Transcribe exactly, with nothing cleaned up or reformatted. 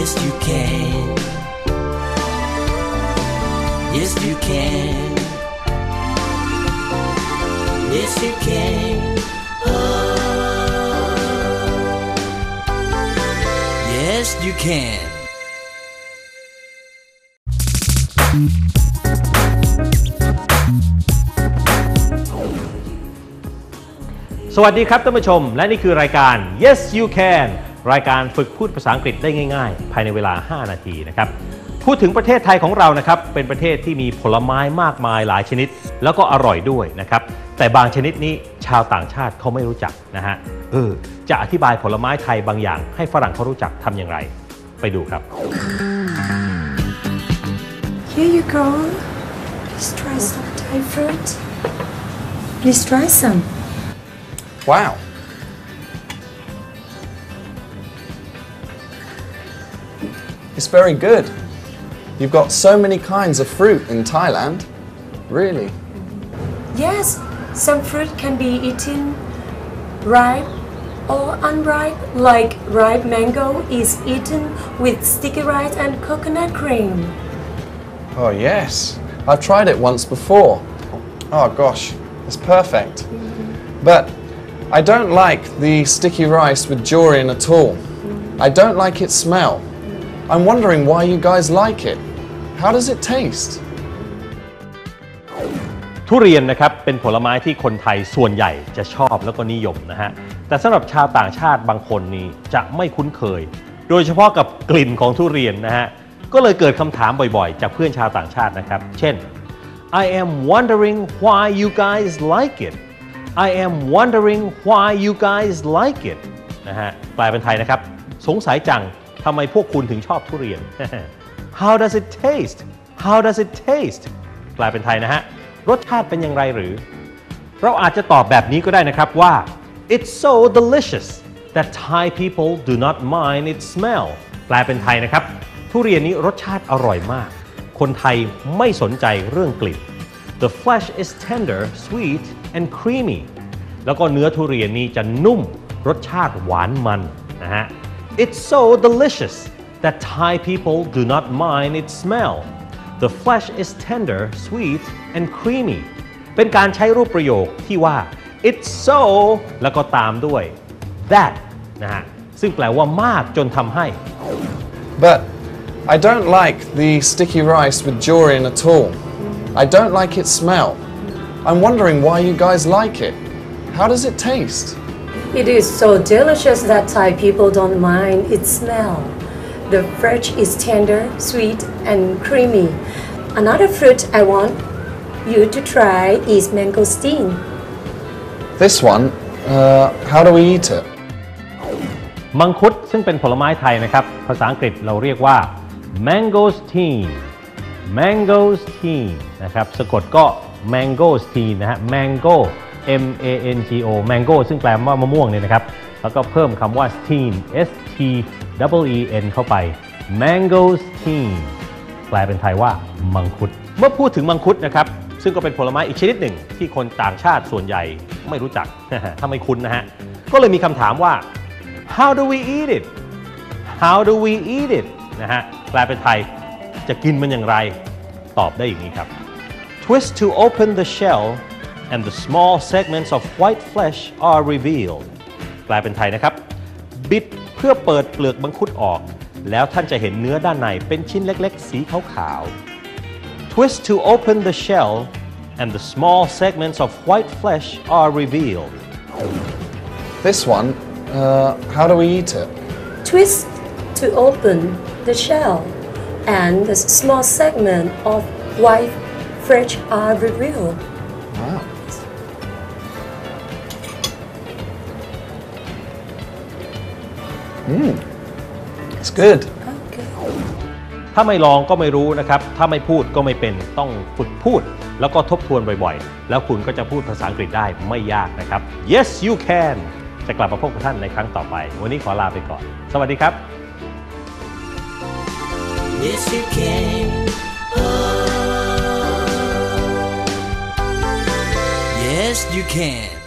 Yes you can Yes you can Yes you can oh. Yes you can สวัสดีครับท่านผู้ชมและนี่คือรายการ Yes You Can รายการฝึกพูดภาษาอังกฤษได้ง่ายๆภายในเวลาห้านาทีนะครับพูดถึงประเทศไทยของเรานะครับเป็นประเทศที่มีผลไม้มากมายหลายชนิดแล้วก็อร่อยด้วยนะครับแต่บางชนิดนี้ชาวต่างชาติเขาไม่รู้จักนะฮะเออจะอธิบายผลไม้ไทยบางอย่างให้ฝรั่งเขารู้จักทำอย่างไรไปดูครับ Here you go. Please try some Thai fruit. Please try some. Wow. It's very good. You've got so many kinds of fruit in Thailand. Really? Yes, some fruit can be eaten ripe or unripe. Like ripe mango is eaten with sticky rice and coconut cream. Oh yes. I've tried it once before. Oh gosh, it's perfect. But I don't like the sticky rice with durian at all. I don't like its smell. I'm wondering why you guys like it. How does it taste? ทุเรียนนะครับเป็นผลไม้ที่คนไทยส่วนใหญ่จะชอบแล้วก็นิยมนะฮะแต่สำหรับชาวต่างชาติบางคนนี่จะไม่คุ้นเคยโดยเฉพาะกับกลิ่นของทุเรียนนะฮะก็เลยเกิดคำถามบ่อยๆจากเพื่อนชาวต่างชาตินะครับเช่น I am wondering why you guys like it I am wondering why you guys like it นะฮะแปลเป็นไทยนะครับสงสัยจังทำไมพวกคุณถึงชอบทุเรียน How does it taste How does it taste แปลเป็นไทยนะฮะรสชาติเป็นอย่างไรหรือเราอาจจะตอบแบบนี้ก็ได้นะครับว่า It's so delicious that Thai people do not mind its smell แปลเป็นไทยนะครับทุเรียนนี้รสชาติอร่อยมากคนไทยไม่สนใจเรื่องกลิ่น The flesh is tender, sweet and creamy แล้วก็เนื้อทุเรียนนี้จะนุ่มรสชาติหวานมันนะฮะ It's so delicious that Thai people do not mind its smell. The flesh is tender, sweet and creamy เป็นการใช้รูปประโยคที่ว่า It's so แล้วก็ตามด้วย that นะฮะซึ่งแปลว่ามากจนทำให้ But I don't like the sticky rice with durian at all. I don't like its smell. I'm wondering why you guys like it. How does it taste? It is so delicious that Thai people don't mind its smell. The flesh is tender, sweet and creamy. Another fruit I want you to try is mangosteen. This one, uh, how do we eat it? มังคุดซึ่งเป็นผลไม้ไทยนะครับภาษาอังกฤษเราเรียกว่า mangosteen mangosteen นะครับสะกดก็ mangosteen นะฮะ mango M A N G O mango ซึ่งแปลว่ามะม่วงเนี่ยนะครับแล้วก็เพิ่มคำว่า steen S T E E N เข้าไป mangosteen แปลเป็นไทยว่ามังคุดเมื่อพูดถึงมังคุดนะครับซึ่งก็เป็นผลไม้อีกชนิดหนึ่งที่คนต่างชาติส่วนใหญ่ไม่รู้จัก ถ้าไม่คุ้นนะฮะก็เลยมีคำถามว่า How do we eat it How do we eat it นะฮะแปลเป็นไทยจะกินมันอย่างไรตอบได้อย่างนี้ครับ Twist to open the shell and the small segments of white flesh are revealed แปลเป็นไทยนะครับบิดเพื่อเปิดเปลือกมังคุดออกแล้วท่านจะเห็นเนื้อด้านในเป็นชิ้นเล็กๆสีขาวๆ Twist to open the shell and the small segments of white flesh are revealed This one, uh, how do we eat it? Twist to open the shell and the small segment of white flesh are revealed. Wow. Mmm, it's good. Okay. ถ้าไม่ลองก็ไม่รู้นะครับถ้าไม่พูดก็ไม่เป็นต้องฝึกพูดแล้วก็ทบทวนบ่อยๆแล้วคุณก็จะพูดภาษาอังกฤษได้ไม่ยากนะครับ Yes you can จะกลับมาพบกับท่านในครั้งต่อไปวันนี้ขอลาไปก่อนสวัสดีครับ Yes you can oh. Yes you can